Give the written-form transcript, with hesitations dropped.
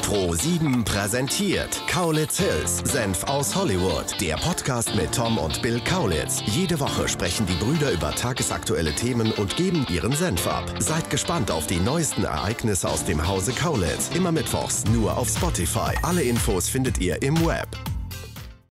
Pro7 präsentiert Kaulitz Hills, Senf aus Hollywood. Der Podcast mit Tom und Bill Kaulitz. Jede Woche sprechen die Brüder über tagesaktuelle Themen und geben ihren Senf ab. Seid gespannt auf die neuesten Ereignisse aus dem Hause Kaulitz. Immer mittwochs nur auf Spotify. Alle Infos findet ihr im Web.